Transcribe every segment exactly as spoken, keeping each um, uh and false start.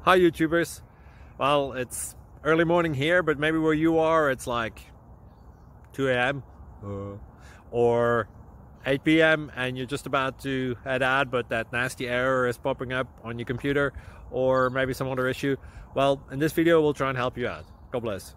Hi YouTubers. Well, it's early morning here, but maybe where you are it's like two A M uh, or eight P M and you're just about to head out, but that nasty error is popping up on your computer, or maybe some other issue. Well, in this video we'll try and help you out. God bless.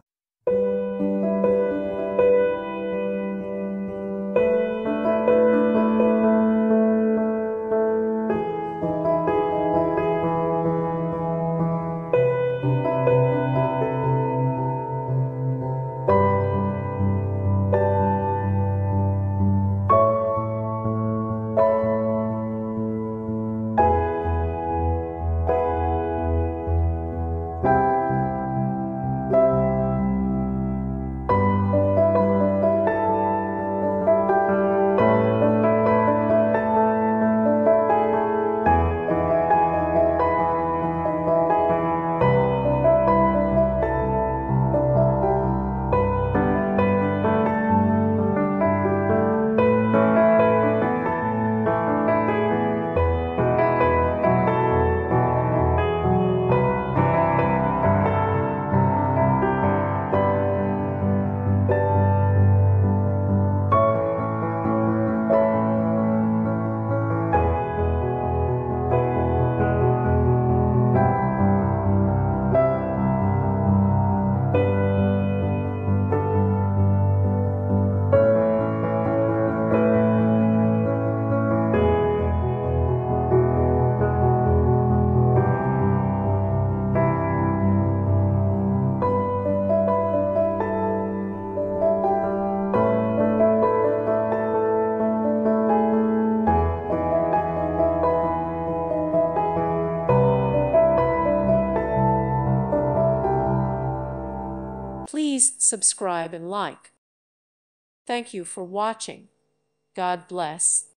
Please subscribe and like. Thank you for watching. God bless.